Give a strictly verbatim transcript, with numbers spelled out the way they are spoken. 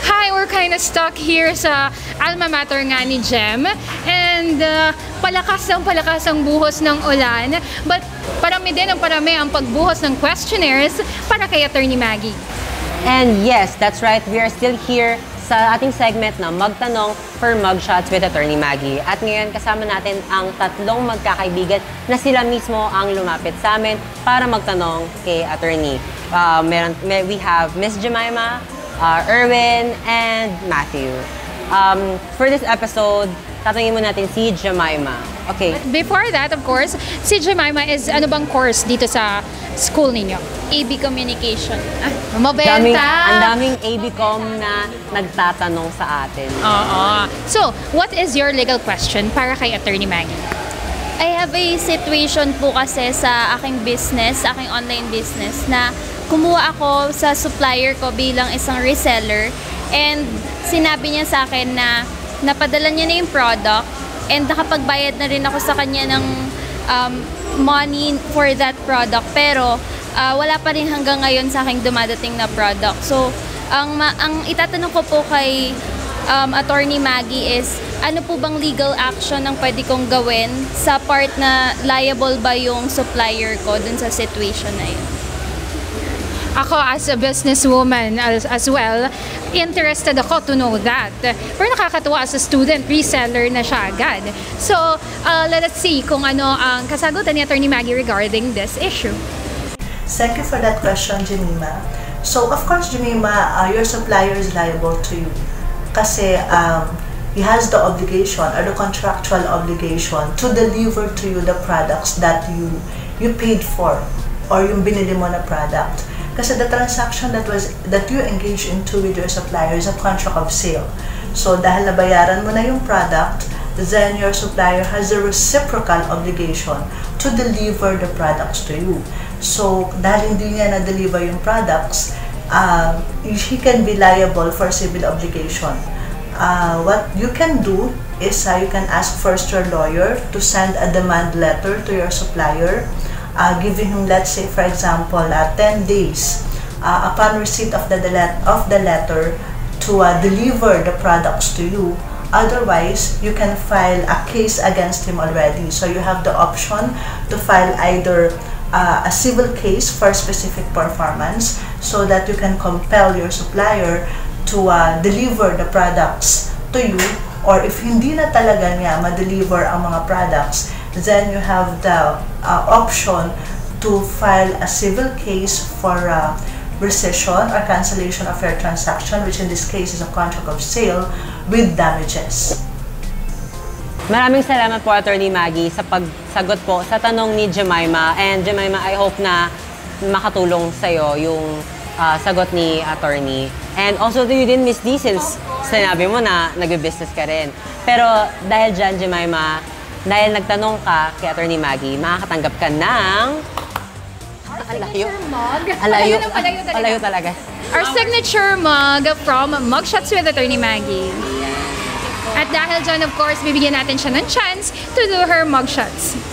Hi, we're kind of stuck here sa alma mater nga ni Jem. And uh, palakas ang palakas ang buhos ng ulan. But parami din ang parami ang pagbuhos ng questionnaires para kay Attorney Maggie. And yes, that's right. We are still here sa ating segment na Magtanong for Mugshots with Attorney Maggie. At ngayon kasama natin ang tatlong magkakaibigan na sila mismo ang lumapit sa amin para magtanong kay Attorney. Uh, meron, may, we have Miss Jemima, uh, Erwin, and Matthew. Um, for this episode, tatangin mo natin si Jemima. Okay. But before that, of course, si Jemima is ano bang course dito sa school ninyo? A B Communication. Ah, mabenta! Daming, ang daming A B Com na nagtatanong sa atin. Oo. So, what is your legal question para kay Attorney Maggie? I have a situation po kasi sa aking business, sa aking online business, na kumuha ako sa supplier ko bilang isang reseller and sinabi niya sa akin na napadala niya na yung product and nakapagbayad na rin ako sa kanya ng um, money for that product pero uh, wala pa rin hanggang ngayon sa aking dumadating na product. So, ang, ang itatanong ko po kay um, Attorney Maggie is ano po bang legal action ang pwede kong gawin sa part na liable ba yung supplier ko dun sa situation na yun? Ako as a businesswoman as, as well, interested ako to know that. Pero nakakatuwa as a student, reseller na siya agad. So, uh, let us see kung ano ang kasagutan ni Attorney Maggie regarding this issue. Thank you for that question, Jemima. So, of course, Jemima, uh, your supplier is liable to you. Kasi um, he has the obligation or the contractual obligation to deliver to you the products that you you paid for or yung binili mo na product. Kasi the transaction that was that you engage into with your supplier is a contract of sale. So dahil nabayaran mo na yung product, then your supplier has a reciprocal obligation to deliver the products to you. So dahil hindi niya na-deliver yung products, uh, he can be liable for civil obligation. Uh, what you can do is uh, you can ask first your lawyer to send a demand letter to your supplier. Uh, giving him, let's say, for example, uh, ten days uh, upon receipt of the, of the letter to uh, deliver the products to you. Otherwise, you can file a case against him already. So you have the option to file either uh, a civil case for specific performance so that you can compel your supplier to uh, deliver the products to you, or if hindi na talaga niya ma-deliver ang mga products, then you have the uh, option to file a civil case for uh, rescission or cancellation of your transaction, which in this case is a contract of sale with damages. Maraming salamat po, Attorney Maggie, sa pagsagot po sa tanong ni Jemima. And Jemima, I hope na makatulong sa'yo yung uh, sagot ni Attorney. And also to you din, Miss Deeh, since sinabi mo na nag-business ka rin. Pero dahil dyan, Jemima, dahil nagtanong ka kay Attorney Maggie, makakatanggap ka ng... Our signature mug. Alayo, Alayo talaga. alayo talaga. Our signature mug from Mugshots with Attorney Maggie. At dahil dyan, of course, bibigyan natin siya ng chance to do her mugshots.